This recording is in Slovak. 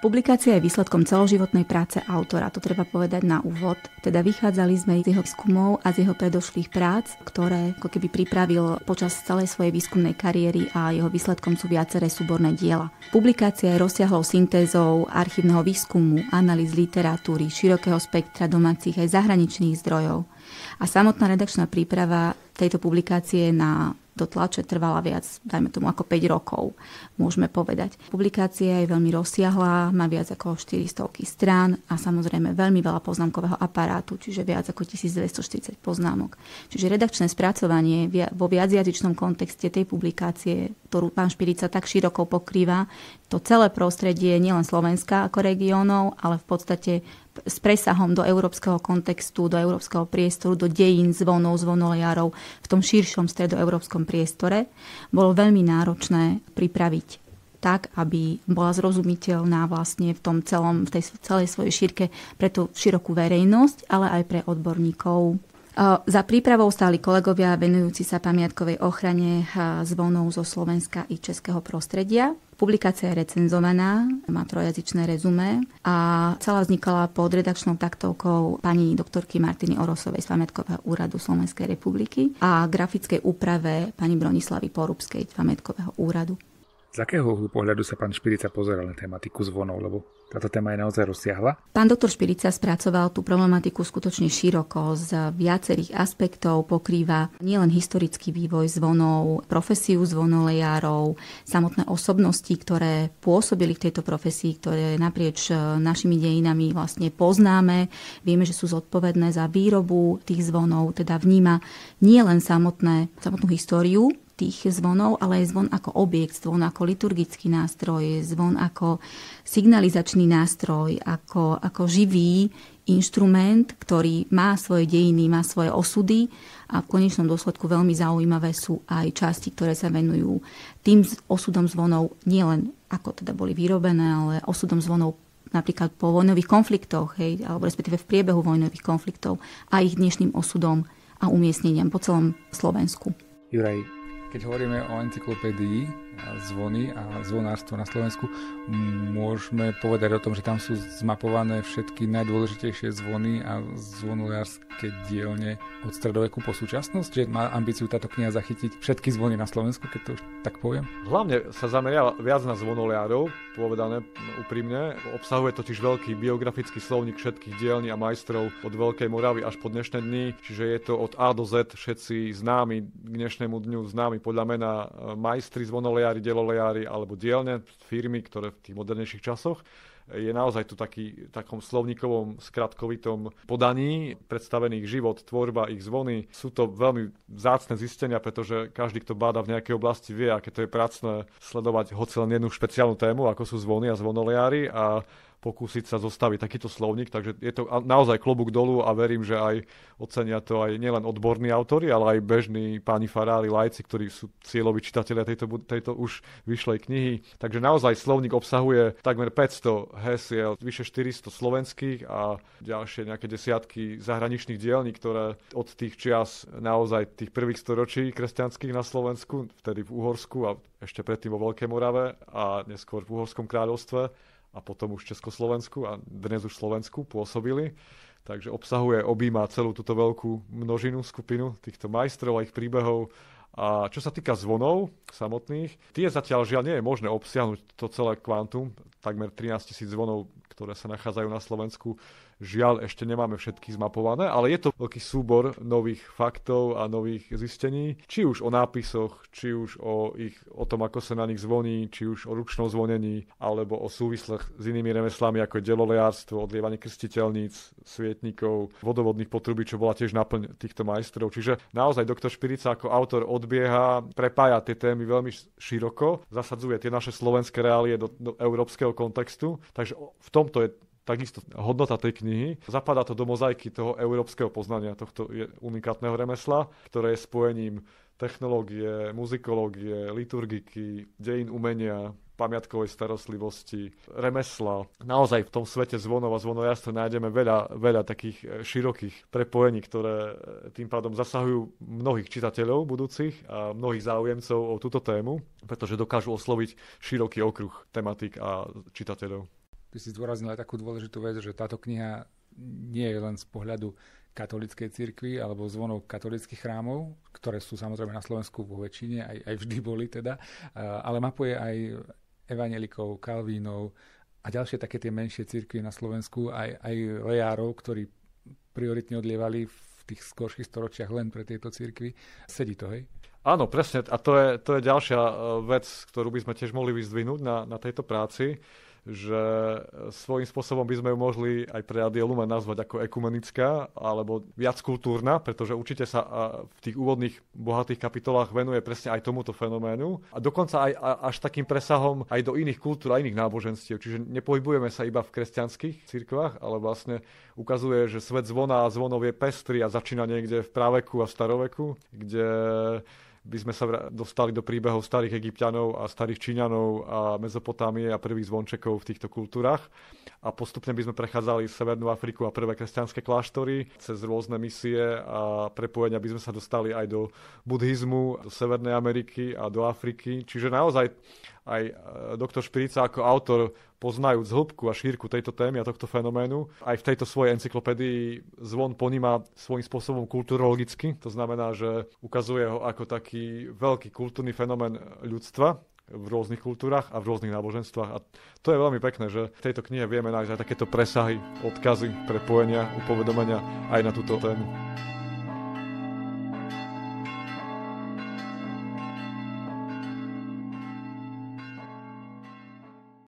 Publikácia je výsledkom celoživotnej práce autora, to treba povedať na úvod. Teda vychádzali sme z jeho výskumov a z jeho predošlých prác, ktoré ako keby pripravil počas celej svojej výskumnej kariéry a jeho výsledkom sú viaceré súborné diela. Publikácia je rozsiahlou syntézou archívneho výskumu, analýz literatúry, širokého spektra domácich aj zahraničných zdrojov. A samotná redakčná príprava tejto publikácie do tlače trvala viac, dajme tomu ako 5 rokov, môžeme povedať. Publikácia je veľmi rozsiahla, má viac ako 400 strán a samozrejme veľmi veľa poznámkového aparátu, čiže viac ako 1240 poznámok. Čiže redakčné spracovanie vo viacjazyčnom kontexte tej publikácie, ktorú pán Špirica tak široko pokrýva, to celé prostredie nielen Slovenska ako regiónov, ale v podstate s presahom do európskeho kontextu, do európskeho priestoru, do dejín zvonov, zvonoliarov v tom širšom stredoeurópskom priestore, bolo veľmi náročné pripraviť tak, aby bola zrozumiteľná vlastne v tej celej svojej šírke pre tú širokú verejnosť, ale aj pre odborníkov. Za prípravou stáli kolegovia venujúci sa pamiatkovej ochrane zvonov zo Slovenska i českého prostredia. Publikácia je recenzovaná, má trojazyčné rezumé a celá vznikala pod redakčnou taktovkou pani doktorky Martiny Orosovej z Pamiatkového úradu Slovenskej republiky a grafickej úprave pani Bronislavy Porubskej z Pamiatkového úradu. Z akého pohľadu sa pán Špirica pozeral na tematiku zvonov, lebo táto téma je naozaj rozsiahla? Pán doktor Špirica spracoval tú problematiku skutočne široko, z viacerých aspektov, pokrýva nielen historický vývoj zvonov, profesiu zvonolejárov, samotné osobnosti, ktoré pôsobili v tejto profesii, ktoré naprieč našimi dejinami vlastne poznáme. Vieme, že sú zodpovedné za výrobu tých zvonov, teda vníma nielen samotnú históriu tých zvonov, ale aj zvon ako objekt, zvon ako liturgický nástroj, zvon ako signalizačný nástroj, ako živý inštrument, ktorý má svoje dejiny, má svoje osudy a v konečnom dôsledku veľmi zaujímavé sú aj časti, ktoré sa venujú tým osudom zvonov, nielen ako teda boli vyrobené, ale osudom zvonov napríklad po vojnových konfliktoch, alebo respektíve v priebehu vojnových konfliktov a ich dnešným osudom a umiestneniam po celom Slovensku. Juraj, keď hovoríme o encyklopédii zvony a zvonárstvo na Slovensku, môžeme povedať o tom, že tam sú zmapované všetky najdôležitejšie zvony a zvonoliarské dielne od stredoveku po súčasnosť, že má ambíciu táto kniha zachytiť všetky zvony na Slovensku, keď to už tak poviem? Hlavne sa zameriava viac na zvonoliarov, povedané úprimne. Obsahuje totiž veľký biografický slovník všetkých dielní a majstrov od Veľkej Moravy až po dnešné dni, čiže je to od A do Z všetci známi, k dnešnému dňu známi podľa mena majstri zvonoliari, delolejári alebo dielne, firmy, ktoré v tých modernejších časoch. Je naozaj tu takom slovníkovom skratkovitom podaní predstavených život, tvorba, ich zvony. Sú to veľmi vzácne zistenia, pretože každý, kto báda v nejakej oblasti, vie, aké to je pracné sledovať hoci len jednu špeciálnu tému, ako sú zvony a zvonoliári a pokúsiť sa zostaviť takýto slovník, takže je to naozaj klobúk dolu a verím, že aj ocenia to aj nielen odborní autori, ale aj bežní páni farári, laici, ktorí sú cieľoví čitatelia tejto už vyšlej knihy. Takže naozaj slovník obsahuje takmer 500 hesiel, vyše 400 slovenských a ďalšie nejaké desiatky zahraničných dielní, ktoré od tých čias naozaj tých prvých storočí kresťanských na Slovensku, vtedy v Uhorsku a ešte predtým vo Veľkej Morave a neskôr v Uhorskom kráľovstve a potom už v Československu a dnes už v Slovensku pôsobili. Takže objíma celú túto veľkú množinu, skupinu týchto majstrov a ich príbehov. A čo sa týka zvonov samotných, tie zatiaľ žiaľ nie je možné obsiahnuť to celé kvantum, takmer 13 000 zvonov, ktoré sa nachádzajú na Slovensku. Žiaľ, ešte nemáme všetky zmapované, ale je to veľký súbor nových faktov a nových zistení, či už o nápisoch, či už o tom, ako sa na nich zvoní, či už o ručnom zvonení, alebo o súvislách s inými remeslami, ako je delolejárstvo, odlievanie krstiteľníc, svietnikov, vodovodných potrubí, čo bola tiež naplň týchto majstrov. Čiže naozaj doktor Špirica ako autor odbieha, prepája tie témy veľmi široko, zasadzuje tie naše slovenské reálie do európskeho kontextu. Takže v tomto je takisto hodnota tej knihy. Zapadá to do mozaiky toho európskeho poznania tohto unikátneho remesla, ktoré je spojením technológie, muzikológie, liturgiky, dejín umenia, pamiatkovej starostlivosti, remesla. Naozaj v tom svete zvonov a zvonojárstva nájdeme veľa takých širokých prepojení, ktoré tým pádom zasahujú mnohých čitateľov budúcich a mnohých záujemcov o túto tému, pretože dokážu osloviť široký okruh tematík a čitateľov. Ty si zdôraznil aj takú dôležitú vec, že táto kniha nie je len z pohľadu katolíckej cirkvi alebo zvonov katolíckych chrámov, ktoré sú samozrejme na Slovensku vo väčšine, aj vždy boli teda, ale mapuje aj evanjelikov, kalvínov a ďalšie také tie menšie cirkvi na Slovensku, aj lejárov, ktorí prioritne odlievali v tých skorších storočiach len pre tieto cirkvi. Sedí to, hej? Áno, presne. A to je ďalšia vec, ktorú by sme tiež mohli vyzdvihnúť na tejto práci, že svojím spôsobom by sme ju mohli aj pre Rádio Lumen nazvať ako ekumenická alebo viac kultúrna, pretože určite sa v tých úvodných bohatých kapitolách venuje presne aj tomuto fenoménu a dokonca aj až takým presahom aj do iných kultúr a iných náboženstiev. Čiže nepohybujeme sa iba v kresťanských cirkvách, ale vlastne ukazuje, že svet zvona a zvonov je pestrý a začína niekde v praveku a v staroveku, kde by sme sa dostali do príbehov starých Egypťanov a starých Číňanov a Mezopotámie a prvých zvončekov v týchto kultúrach. A postupne by sme prechádzali Severnú Afriku a prvé kresťanské kláštory. Cez rôzne misie a prepojenia by sme sa dostali aj do buddhizmu, do Severnej Ameriky a do Afriky. Čiže naozaj aj doktor Špirica ako autor, poznajúc hĺbku a šírku tejto témy a tohto fenoménu, aj v tejto svojej encyklopédii zvon poníma svojím spôsobom kulturologicky. To znamená, že ukazuje ho ako taký veľký kultúrny fenomén ľudstva v rôznych kultúrach a v rôznych náboženstvách. A to je veľmi pekné, že v tejto knihe vieme nájsť aj takéto presahy, odkazy, prepojenia, upovedomenia aj na túto tému.